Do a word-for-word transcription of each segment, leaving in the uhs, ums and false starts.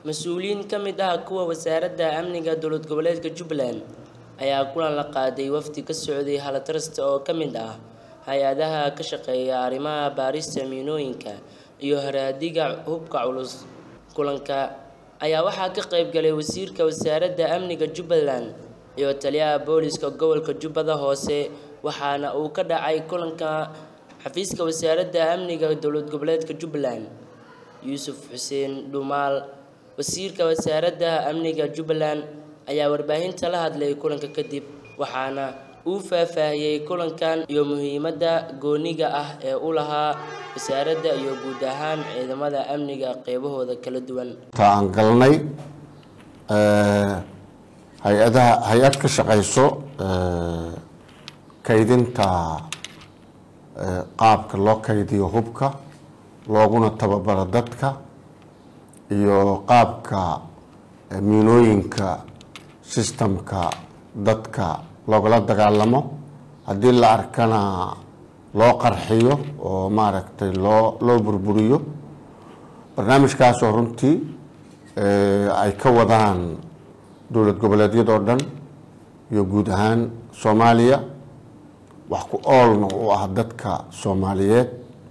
Mas'uuliyiin ka mid ah kuwa wasaaradda amniga dowlad goboleedka Jubbaland ayaa kulan la qaaday wafdi ka socday Halatrasta oo ka mid ah hay'adaha ka shaqeeya arrimaha baarista miinooyinka iyo haraadiga hubka culus. Kulanka ayaa waxaa ka qayb galay wasiirka wasaaradda amniga Jubbaland iyo taliyaha booliska gobolka Jubbada Hoose, waxaana uu ka dhacay kulanka xafiiska wasaaradda amniga dowlad goboleedka Jubbaland. Yuusuf Xuseen Dhumaal, wasiirka wasaaradda amniga Jubbaland, ayaa warbaahinta la hadlay kulanka kadib, waxaana uu faahfaahiyay kulankan iyo muhiimadda gooniga ah ee uu lahaa wasaaradda iyo guud ahaan ciidamada amniga qaybahooda kala duwan. Taan galnay ee hay'adaha hay'ad ka shaqeyso ee kaydinta ee qaabka loo kaydiyo hubka looguna tababaro dadka iyo qaabka miinooyinka systemka dadka loogala dagaalamo haddii la arkana loo qarxiyo oo maaragtay loo loo burburiyo. Barnaamijkaas oo runtii ee ay ka wadaan dowlad goboleedyada oo dhan iyo guud ahaan Soomaaliya wax ku oolna u ah dadka Soomaaliyeed.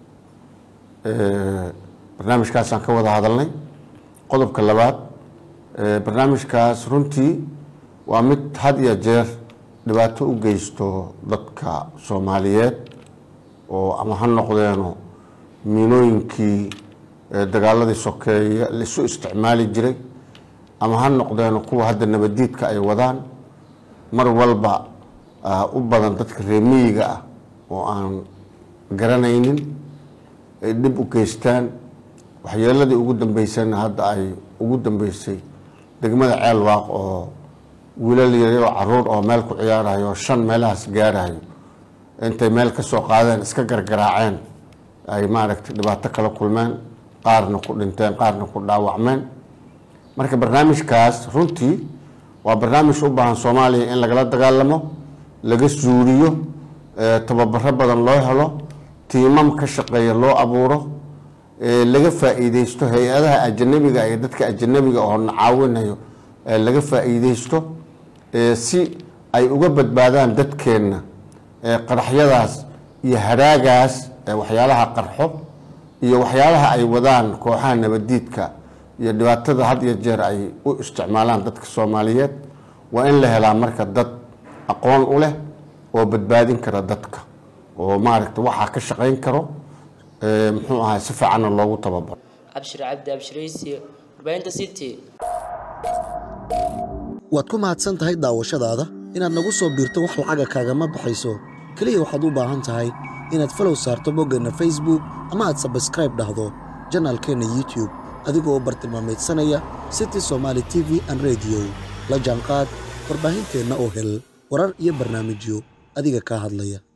ee barnaamijkaas aan ka wada hadalnay. Qodobka labaad ee barnaamijkaas runtii waa mid had iyo jeer dhibaato u geysto dadka Soomaaliyeed oo ama ha noqdeeno miinooyinkii dagaaladii sokeeye la isu isticmaali jiray ama ha noqdeeno kuwa hadda nabadiidka ay wadaan mar walba u badan dadka reer miyiga ah oo aan garanaynin ay dib u geystaan. waxyeeladii ugu dambeysayna hadda ay ugu dambeysay degmada Ceelwaaq oo wiilal yar oo caruur oo meel ku ciyaarayo shan meelahaas gaarayo intay meel ka soo qaadeen iska gargaraaceen ay maaragtay dhibaato kala kulmeen, qaarna ku dhinteen, qaarna ku dhaawacmeen. marka barnaamijkaas runtii waa barnaamij u baahan Soomaaliya in lagala dagaalamo, laga suuriyo, tababaro badan loo helo, tiimam ka shaqeeya loo abuuro, laga faa'iideysto hay'adaha ajnabiga iyo dadka ajnabiga oo nacaawinayo laga faa'iideysto si ay uga badbaadaan dadkeena qaraxyadaas iyo haraagaas waxyaalaha qarxo iyo waxyaalaha ay wadaan kooxaha nabadiidka iyo dhibaatada had iyo jeer ay u isticmaalaan dadka Soomaaliyeed. waa in la helaa marka dad aqoon u leh oo badbaadin kara dadka oo maaragtay waxa ka shaqeyn karo ee muxuu ahaa si fiican loogu tababaro. Abshir Cabdi Abshiraysi, warbaahinta City. waad ku mahadsan tahay daawashadaada inaad nagu soo biirto wax lacag kaagama baxayso. kaliya waxaad u baahan tahay inaad follow saarto boggana Facebook ama aad subscribe dhahdo channelkeena YouTube adigoo bartilmaameedsanaya City Somali T V and Radio. la jaanqaad warbaahinteena oo hel warar iyo barnaamijyo adiga ka hadlaya.